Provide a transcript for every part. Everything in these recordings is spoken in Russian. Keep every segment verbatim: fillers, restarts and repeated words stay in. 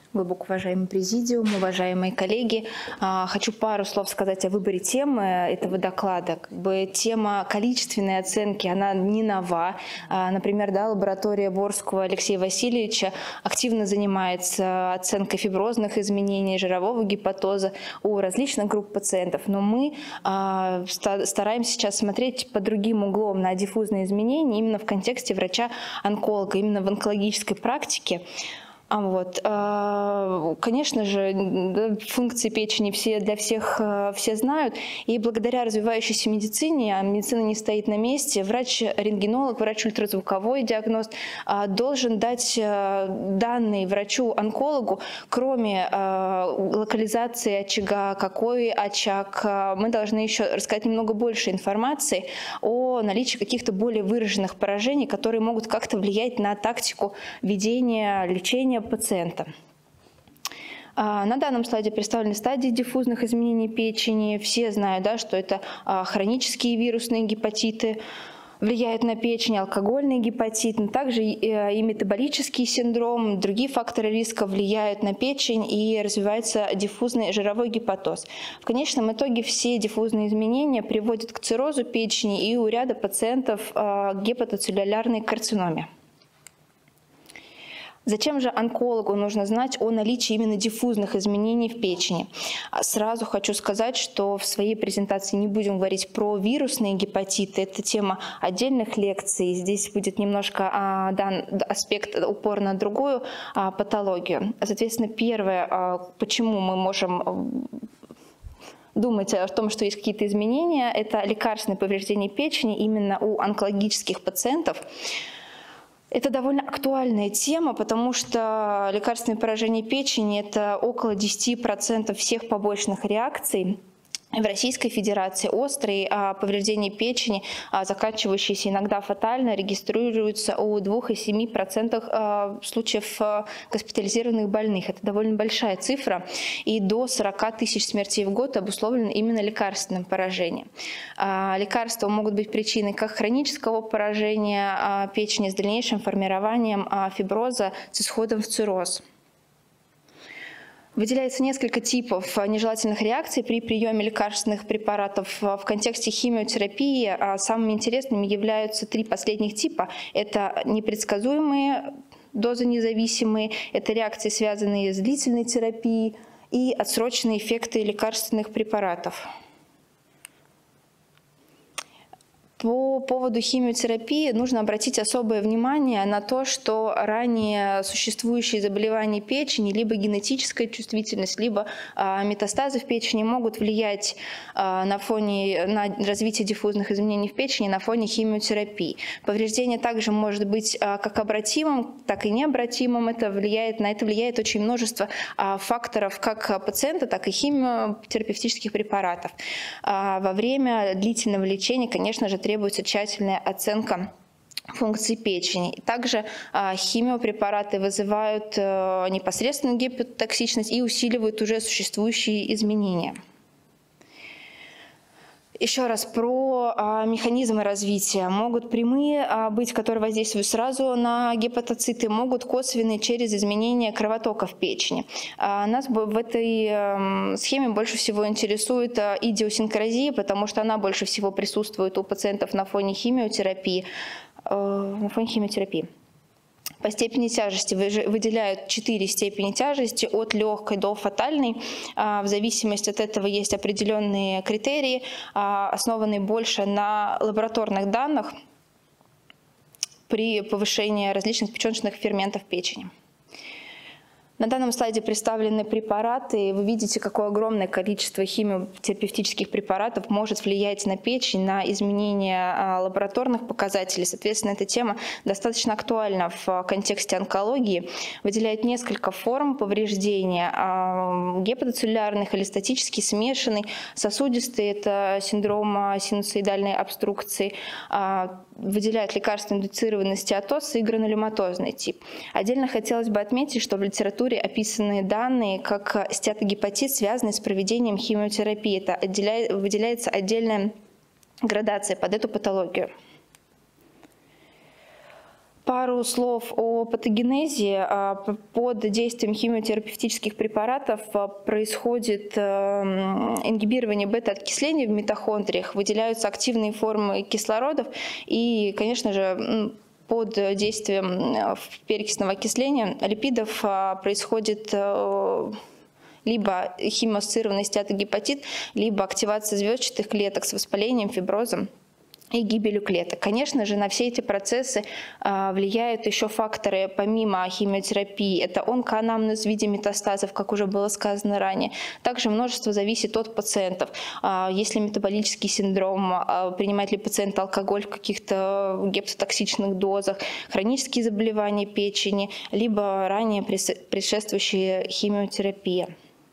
Глубоко уважаемый президиум, уважаемые коллеги, хочу пару слов сказать о выборе темы этого доклада. Как бы тема количественной оценки, она не нова. Например, да, лаборатория Борского Алексея Васильевича активно занимается оценкой фиброзных изменений, жирового гепатоза у различных групп пациентов. Но мы стараемся сейчас смотреть под другим углом на диффузные изменения именно в контексте врача-онколога, именно в онкологической практике. А вот, конечно же, функции печени все для всех все знают, и благодаря развивающейся медицине, а медицина не стоит на месте, врач-рентгенолог, врач-ультразвуковой диагност должен дать данные врачу-онкологу, кроме локализации очага, какой очаг, мы должны еще рассказать немного больше информации о наличии каких-то более выраженных поражений, которые могут как-то влиять на тактику ведения лечения пациента. На данном слайде представлены стадии диффузных изменений печени. Все знают, да, что это хронические вирусные гепатиты влияют на печень, алкогольный гепатит, но также и метаболический синдром, другие факторы риска влияют на печень и развивается диффузный жировой гепатоз. В конечном итоге все диффузные изменения приводят к циррозу печени и у ряда пациентов к гепатоцеллюлярной карциноме. Зачем же онкологу нужно знать о наличии именно диффузных изменений в печени? Сразу хочу сказать, что в своей презентации не будем говорить про вирусные гепатиты. Это тема отдельных лекций. Здесь будет немножко а, дан аспект упор на другую а, патологию. Соответственно, первое, а, почему мы можем думать о том, что есть какие-то изменения, это лекарственное повреждение печени именно у онкологических пациентов. Это довольно актуальная тема, потому что лекарственное поражение печени – это около десяти процентов всех побочных реакций. В Российской Федерации острые повреждения печени, заканчивающиеся иногда фатально, регистрируются у двух и семи процентов случаев госпитализированных больных. Это довольно большая цифра, и до сорока тысяч смертей в год обусловлено именно лекарственным поражением. Лекарства могут быть причиной как хронического поражения печени с дальнейшим формированием фиброза с исходом в цирроз. Выделяется несколько типов нежелательных реакций при приеме лекарственных препаратов в контексте химиотерапии. Самыми интересными являются три последних типа. Это непредсказуемые, дозонезависимые, это реакции, связанные с длительной терапией, и отсроченные эффекты лекарственных препаратов. По поводу химиотерапии нужно обратить особое внимание на то, что ранее существующие заболевания печени, либо генетическая чувствительность, либо а, метастазы в печени могут влиять а, на фоне на развитие диффузных изменений в печени на фоне химиотерапии. Повреждение также может быть а, как обратимым, так и необратимым. Это влияет, на это влияет очень множество а, факторов как пациента, так и химиотерапевтических препаратов. А, во время длительного лечения, конечно же, требуется тщательная оценка функций печени. Также а, химиопрепараты вызывают а, непосредственную гепатотоксичность и усиливают уже существующие изменения. Еще раз про а, механизмы развития. Могут прямые а, быть, которые воздействуют сразу на гепатоциты, могут косвенные через изменение кровотока в печени. А, нас в этой а, схеме больше всего интересует а, идиосинкразия, потому что она больше всего присутствует у пациентов на фоне химиотерапии. А, на фоне химиотерапии. По степени тяжести выделяют четыре степени тяжести, от легкой до фатальной. В зависимости от этого есть определенные критерии, основанные больше на лабораторных данных при повышении различных печеночных ферментов печени. На данном слайде представлены препараты. Вы видите, какое огромное количество химиотерапевтических препаратов может влиять на печень, на изменение лабораторных показателей. Соответственно, эта тема достаточно актуальна в контексте онкологии. Выделяет несколько форм повреждения. Гепатоцеллюлярный, холестатический, смешанный, сосудистый – это синдром синусоидальной обструкции. Выделяет лекарственно-индуцированный стеатоз и гранулематозный тип. Отдельно хотелось бы отметить, что в литературе описаны данные как стеатогепатит, связанный с проведением химиотерапии. Это отделяет, выделяется отдельная градация под эту патологию. Пару слов о патогенезе. Под действием химиотерапевтических препаратов происходит ингибирование бета-окисления в митохондриях, выделяются активные формы кислородов и, конечно же, под действием перекисного окисления липидов происходит либо химоассоциированный стеатогепатит, либо активация звездчатых клеток с воспалением, фиброзом и гибелью клеток. Конечно же, на все эти процессы а, влияют еще факторы помимо химиотерапии. Это онкоанамнез в виде метастазов, как уже было сказано ранее. Также множество зависит от пациентов. А, если метаболический синдром, а, принимает ли пациент алкоголь в каких-то гепатотоксичных дозах, хронические заболевания печени, либо ранее предшествующие химиотерапии.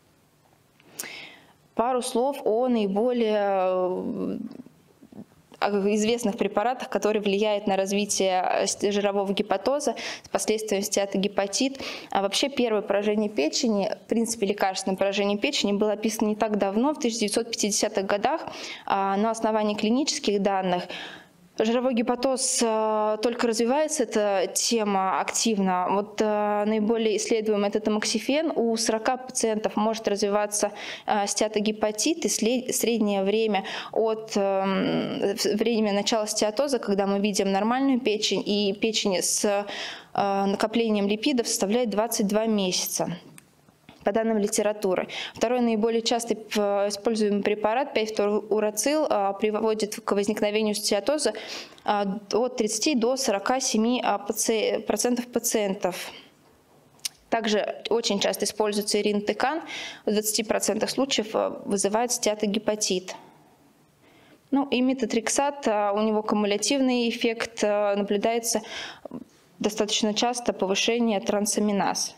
Пару слов о наиболее известных препаратах, которые влияют на развитие жирового гепатоза с последствием стеатогепатит. А вообще первое поражение печени, в принципе лекарственное поражение печени, было описано не так давно, в тысяча девятьсот пятидесятых годах, на основании клинических данных. Жировой гепатоз только развивается, эта тема активно. Вот наиболее исследуемый это тамоксифен. У сорока пациентов может развиваться стеатогепатит, и среднее время от времени начала стеатоза, когда мы видим нормальную печень, и печень с накоплением липидов составляет двадцать два месяца. По данным литературы. Второй наиболее часто используемый препарат пять-фторурацил приводит к возникновению стеатоза от тридцати до сорока семи процентов пациентов. Также очень часто используется иринотекан, в двадцати процентах случаев вызывает стеатогепатит. Ну и метотрексат, у него кумулятивный эффект, наблюдается достаточно часто повышение трансаминаз.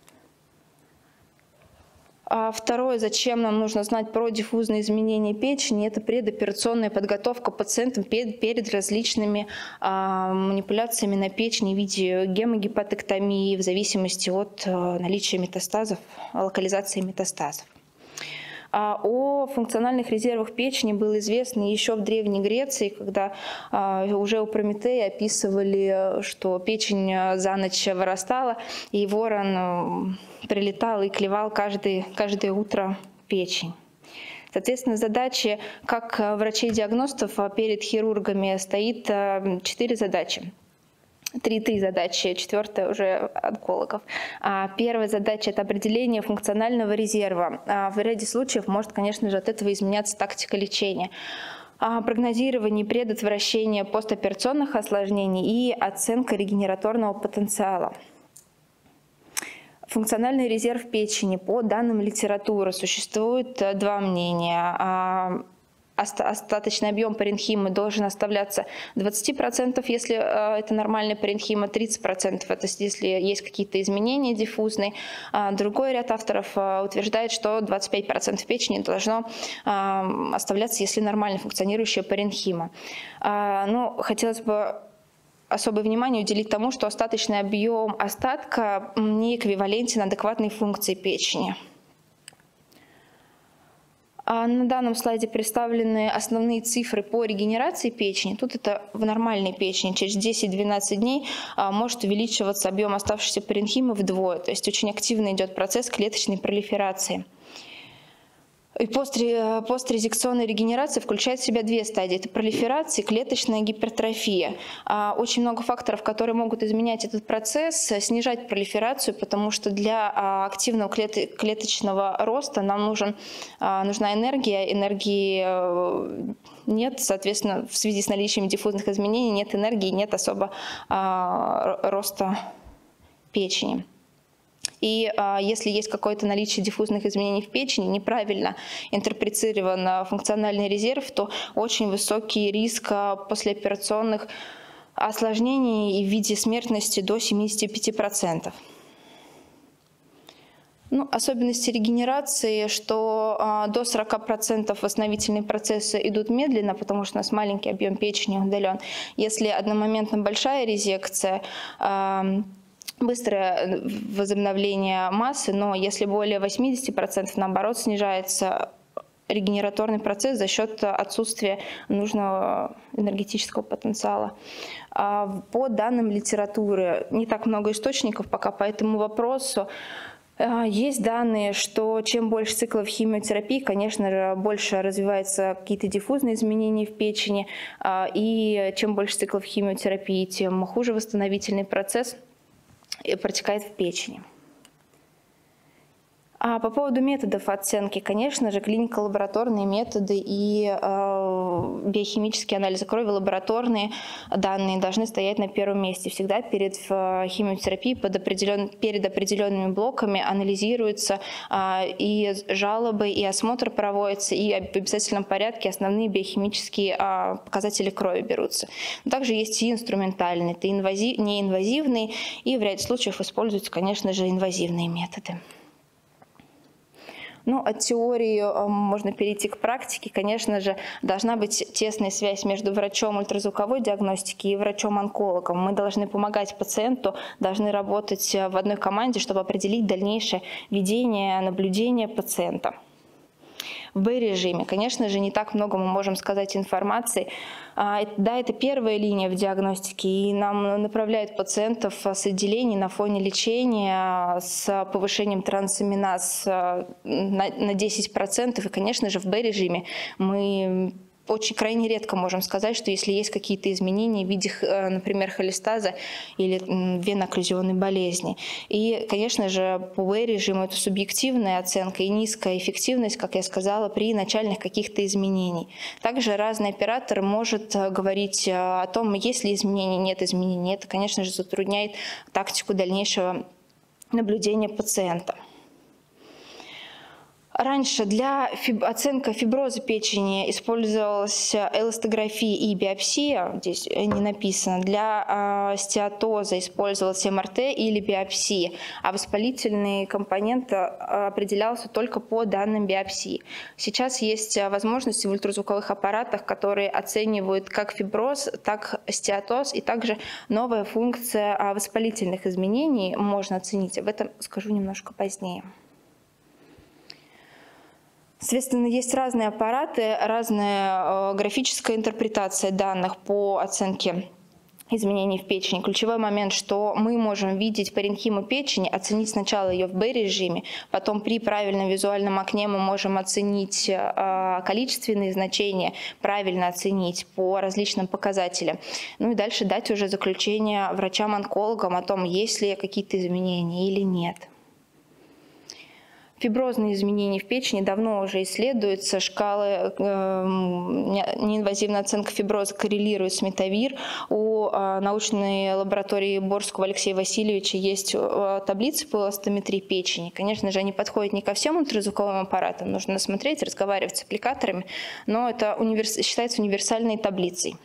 А второе, зачем нам нужно знать про диффузные изменения печени, это предоперационная подготовка пациентам перед, перед различными а, манипуляциями на печени в виде гемогепатоктомии в зависимости от а, наличия метастазов, локализации метастазов. А о функциональных резервах печени было известно еще в Древней Греции, когда а, уже у Прометея описывали, что печень за ночь вырастала, и ворон прилетал и клевал каждый, каждое утро печень. Соответственно, задачи как врачей-диагностов перед хирургами стоит четыре задачи. Три, три задачи, четвертая уже онкологов. Первая задача – это определение функционального резерва. В ряде случаев может, конечно же, от этого изменяться тактика лечения. Прогнозирование, предотвращение постоперационных осложнений и оценка регенераторного потенциала. Функциональный резерв печени. По данным литературы существует два мнения. Остаточный объем паренхимы должен оставляться двадцать процентов, если это нормальная паренхима, тридцать процентов, это если есть какие-то изменения диффузные. Другой ряд авторов утверждает, что двадцать пять процентов печени должно оставляться, если нормально функционирующая паренхима. Но хотелось бы особое внимание уделить тому, что остаточный объем остатка не эквивалентен адекватной функции печени. На данном слайде представлены основные цифры по регенерации печени. Тут это в нормальной печени. Через десять-двенадцать дней может увеличиваться объем оставшейся паренхимы вдвое. То есть очень активно идет процесс клеточной пролиферации. И пострезекционная регенерация включает в себя две стадии. Это пролиферация и клеточная гипертрофия. Очень много факторов, которые могут изменять этот процесс, снижать пролиферацию, потому что для активного клеточного роста нам нужен, нужна энергия. Энергии нет, соответственно, в связи с наличием диффузных изменений нет энергии, нет особо роста печени. И а, если есть какое-то наличие диффузных изменений в печени, неправильно интерпретирован функциональный резерв, то очень высокий риск послеоперационных осложнений в виде смертности до семидесяти пяти процентов. Ну, особенности регенерации, что а, до сорока процентов восстановительные процессы идут медленно, потому что у нас маленький объем печени удален. Если одномоментно большая резекция, а, быстрое возобновление массы, но если более восьмидесяти процентов, наоборот, снижается регенераторный процесс за счет отсутствия нужного энергетического потенциала. По данным литературы, не так много источников пока по этому вопросу. Есть данные, что чем больше циклов химиотерапии, конечно же, больше развиваются какие-то диффузные изменения в печени, и чем больше циклов химиотерапии, тем хуже восстановительный процесс протекает в печени. А по поводу методов оценки, конечно же, клинико-лабораторные методы и э, биохимические анализы крови, лабораторные данные должны стоять на первом месте. Всегда перед химиотерапией под определен... перед определенными блоками анализируются э, и жалобы, и осмотр проводится, и в обязательном порядке основные биохимические э, показатели крови берутся. Но также есть и инструментальные, это инвази... неинвазивные, и в ряде случаев используются, конечно же, инвазивные методы. Ну, от теории можно перейти к практике. Конечно же, должна быть тесная связь между врачом ультразвуковой диагностики и врачом-онкологом. Мы должны помогать пациенту, должны работать в одной команде, чтобы определить дальнейшее ведение, наблюдение пациента. В Б-режиме, конечно же, не так много мы можем сказать информации. Да, это первая линия в диагностике, и нам направляют пациентов с отделений на фоне лечения с повышением трансаминаз на десять процентов. И, конечно же, в Б-режиме мы очень крайне редко можем сказать, что если есть какие-то изменения в виде, например, холестаза или венно-окклюзионной болезни. И, конечно же, по Б-режиму это субъективная оценка и низкая эффективность, как я сказала, при начальных каких-то изменений. Также разный оператор может говорить о том, есть ли изменений, нет изменений. Это, конечно же, затрудняет тактику дальнейшего наблюдения пациента. Раньше для фиб... оценки фиброза печени использовалась эластография и биопсия, здесь не написано. Для э, стеатоза использовалась эм эр тэ или биопсия, а воспалительный компонент определялся только по данным биопсии. Сейчас есть возможности в ультразвуковых аппаратах, которые оценивают как фиброз, так стеатоз, и также новая функция воспалительных изменений можно оценить. Об этом скажу немножко позднее. Соответственно, есть разные аппараты, разная графическая интерпретация данных по оценке изменений в печени. Ключевой момент, что мы можем видеть паренхиму печени, оценить сначала ее в Б-режиме, потом при правильном визуальном окне мы можем оценить количественные значения, правильно оценить по различным показателям. Ну и дальше дать уже заключение врачам-онкологам о том, есть ли какие-то изменения или нет. Фиброзные изменения в печени давно уже исследуются. Шкалы э, неинвазивная оценка фиброза коррелирует с метавир. У э, научной лаборатории Борского Алексея Васильевича есть э, таблицы по эластометрии печени. Конечно же, они подходят не ко всем ультразвуковым аппаратам. Нужно смотреть, разговаривать с аппликаторами, но это универс... считается универсальной таблицей.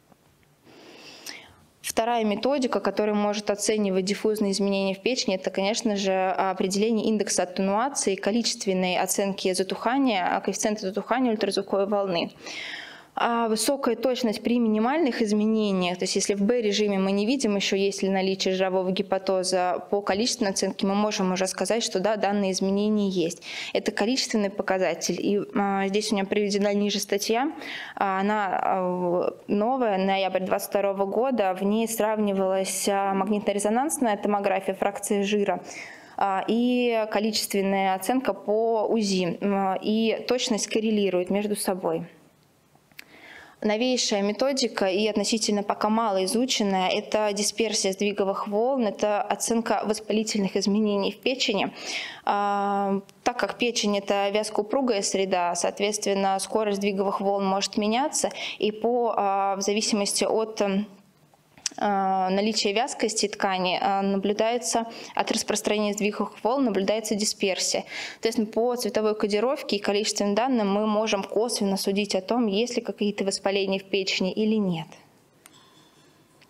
Вторая методика, которая может оценивать диффузные изменения в печени, это, конечно же, определение индекса аттенуации, количественной оценки затухания, коэффициента затухания ультразвуковой волны. А высокая точность при минимальных изменениях, то есть если в Б-режиме мы не видим еще, есть ли наличие жирового гепатоза, по количественной оценке мы можем уже сказать, что да, данные изменения есть. Это количественный показатель. И а, здесь у меня приведена ниже статья, она а, новая, ноябрь двадцать второго года, в ней сравнивалась магнитно-резонансная томография фракции жира и количественная оценка по УЗИ, и точность коррелирует между собой. Новейшая методика и относительно пока мало изученная – это дисперсия сдвиговых волн, это оценка воспалительных изменений в печени. Так как печень – это вязкоупругая среда, соответственно, скорость сдвиговых волн может меняться, и по, в зависимости от наличия вязкости ткани наблюдается, от распространения сдвиговых волн наблюдается дисперсия. Соответственно, по цветовой кодировке и количественным данным мы можем косвенно судить о том, есть ли какие-то воспаления в печени или нет.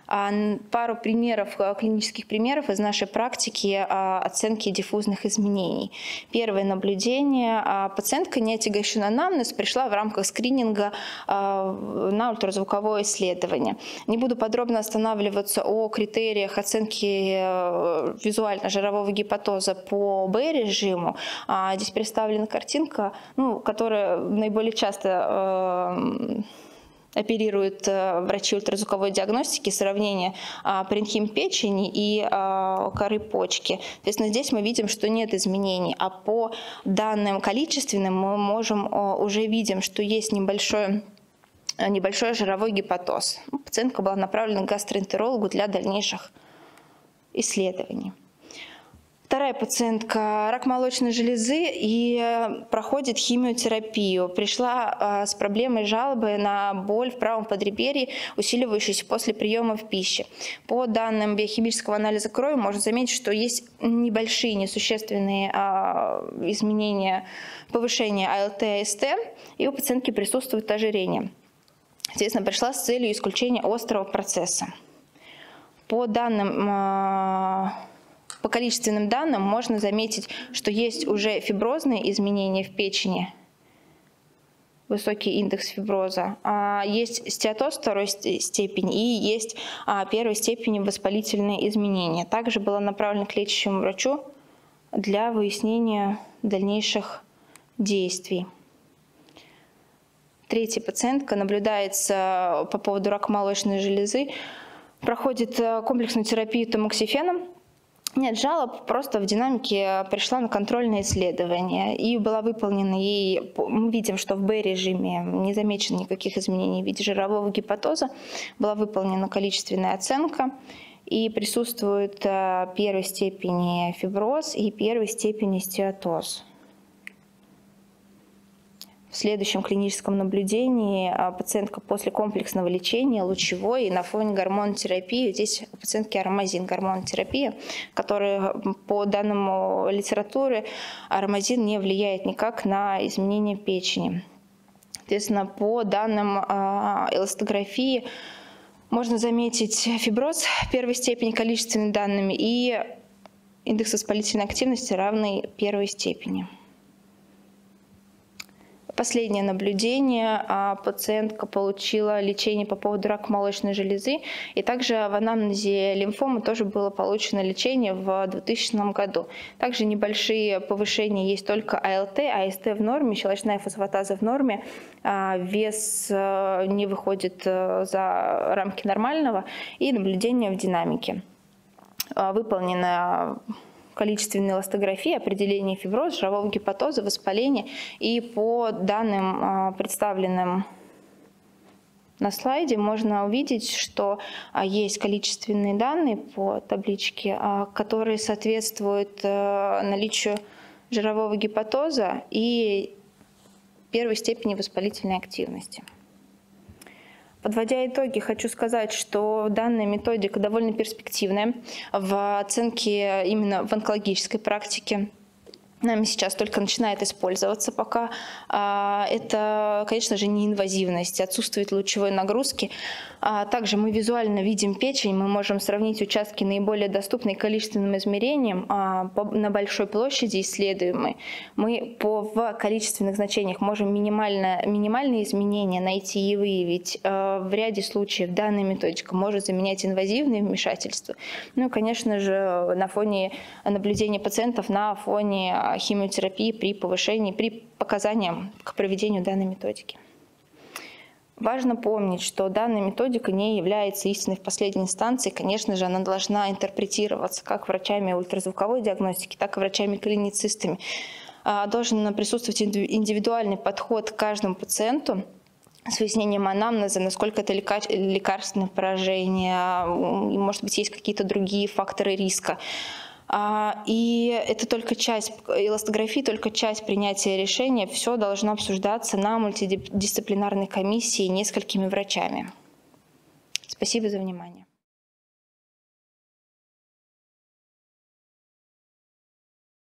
Пару примеров, клинических примеров из нашей практики оценки диффузных изменений. Первое наблюдение. Пациентка, не отягощена анамнез, пришла в рамках скрининга на ультразвуковое исследование. Не буду подробно останавливаться о критериях оценки визуально-жирового гепатоза по Б-режиму. Здесь представлена картинка, ну, которая наиболее часто оперируют врачи ультразвуковой диагностики, сравнение паренхим печени и коры почки. Соответственно, здесь мы видим, что нет изменений, а по данным количественным мы можем уже видим, что есть небольшой, небольшой жировой гепатоз. Пациентка была направлена к гастроэнтерологу для дальнейших исследований. Вторая пациентка – рак молочной железы и проходит химиотерапию. Пришла с проблемой жалобы на боль в правом подреберье, усиливающуюся после приема в пищи. По данным биохимического анализа крови можно заметить, что есть небольшие несущественные изменения, повышение АЛТ и АСТ, и у пациентки присутствует ожирение. Естественно, пришла с целью исключения острого процесса. По данным По количественным данным можно заметить, что есть уже фиброзные изменения в печени, высокий индекс фиброза, есть стеатоз второй степени и есть первой степени воспалительные изменения. Также была направлена к лечащему врачу для выяснения дальнейших действий. Третья пациентка наблюдается по поводу рака молочной железы, проходит комплексную терапию тамоксифеном. Нет жалоб, просто в динамике пришла на контрольное исследование и была выполнена ей, мы видим, что в Б-режиме не замечено никаких изменений в виде жирового гепатоза, была выполнена количественная оценка и присутствует первой степени фиброз и первой степени стеатоз. В следующем клиническом наблюдении пациентка после комплексного лечения лучевой и на фоне гормонотерапии, здесь у пациентки аромазин, гормонотерапия, которая по данным литературы аромазин не влияет никак на изменение печени. Соответственно, по данным эластографии можно заметить фиброз первой степени количественными данными и индекс воспалительной активности равный первой степени. Последнее наблюдение. Пациентка получила лечение по поводу рака молочной железы, и также в анамнезе лимфомы тоже было получено лечение в двухтысячном году. Также небольшие повышения есть только АЛТ, АСТ в норме, щелочная фосфатаза в норме, вес не выходит за рамки нормального и наблюдение в динамике. Выполнено количественной эластографии, определение фиброза, жирового гепатоза, воспаления. И по данным, представленным на слайде, можно увидеть, что есть количественные данные по табличке, которые соответствуют наличию жирового гепатоза и первой степени воспалительной активности. Подводя итоги, хочу сказать, что данная методика довольно перспективная в оценке именно в онкологической практике. Нами сейчас только начинает использоваться пока. Это, конечно же, не инвазивность, отсутствует лучевой нагрузки. Также мы визуально видим печень, мы можем сравнить участки наиболее доступные количественным измерением на большой площади исследуемой. Мы по в количественных значениях можем минимально, минимальные изменения найти и выявить. В ряде случаев данная методика может заменять инвазивные вмешательства. Ну и, конечно же, на фоне наблюдения пациентов, на фоне химиотерапии при повышении, при показаниям к проведению данной методики. Важно помнить, что данная методика не является истиной в последней инстанции. Конечно же, она должна интерпретироваться как врачами ультразвуковой диагностики, так и врачами-клиницистами. Должен присутствовать индивидуальный подход к каждому пациенту с выяснением анамнеза, насколько это лекарственное поражение, может быть, есть какие-то другие факторы риска. И это только часть, эластография, только часть принятия решения. Все должно обсуждаться на мультидисциплинарной комиссии несколькими врачами. Спасибо за внимание.